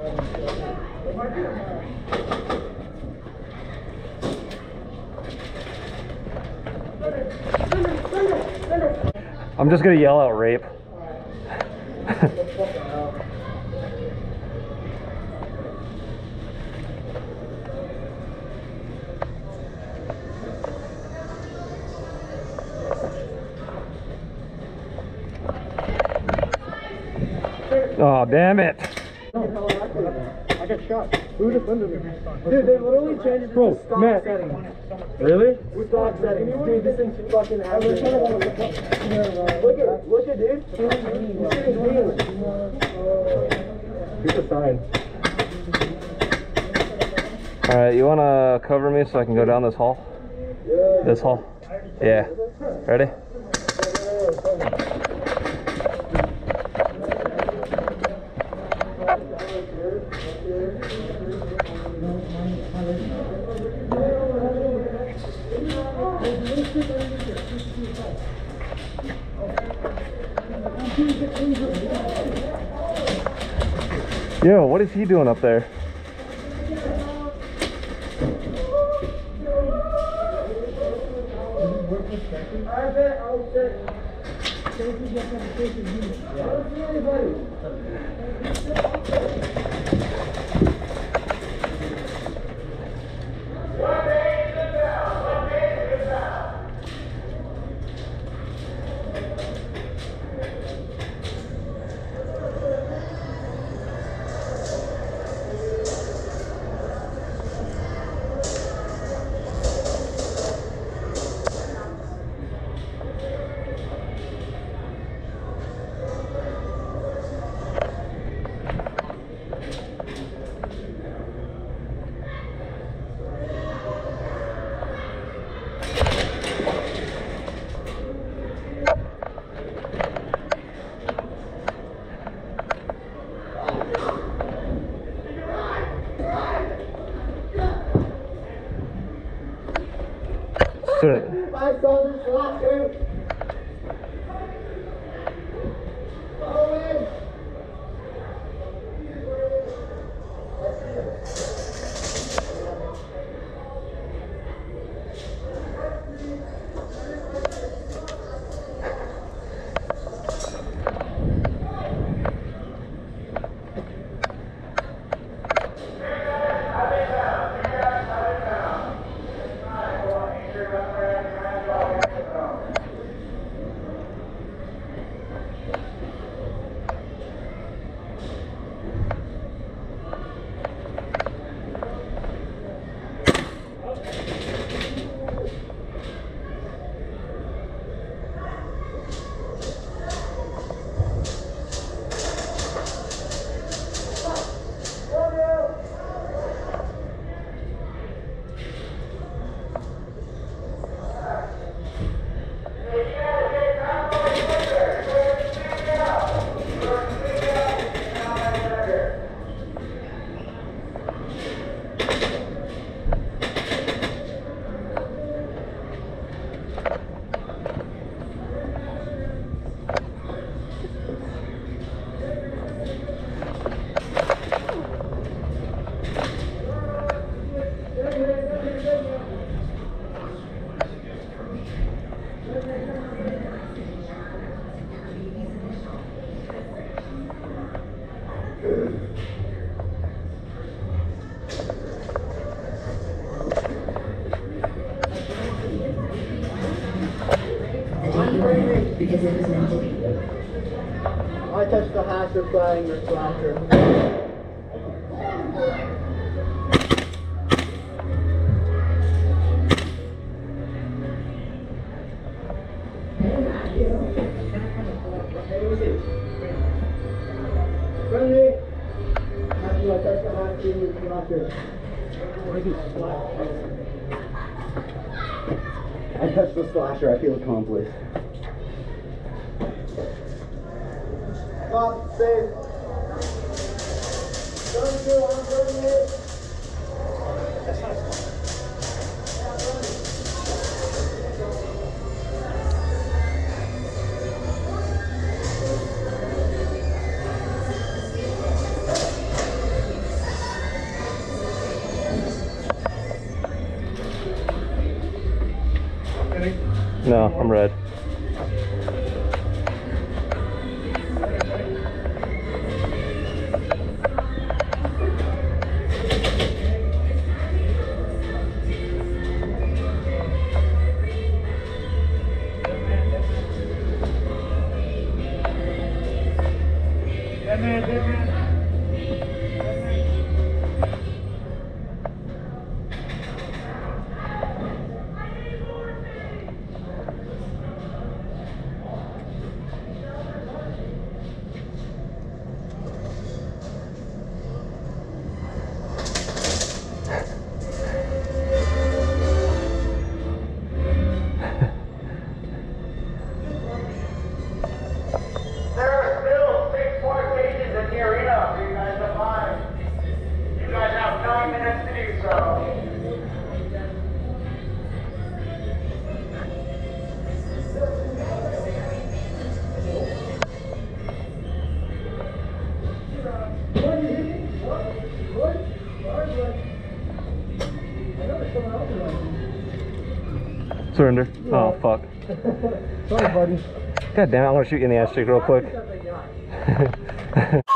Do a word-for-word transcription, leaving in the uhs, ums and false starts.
I'm just gonna yell out rape. Oh, damn it. I got shot. Who defended me? Dude, they literally changed it to stop Matt. Setting. Really? We stop setting. Dude, this thing's fucking average. Look at, look at, dude. Here's a sign. Alright, you wanna cover me so I can go down this hall? Yeah. This hall? Yeah. Ready? Yo, what is he doing up there? I saw this slasher. Follow in. Because it was meant to be. I touched the hasher flying your slasher. Friendly. Matthew, I touched the hasher in your slasher. I touched the slasher, I feel accomplished. Stop, safe. Don't do, I'm burning it. That's not fun. No, I'm red. Surrender. Yeah. Oh, fuck. Sorry, buddy. God damn it, I'm gonna shoot you in the ass cheek real quick.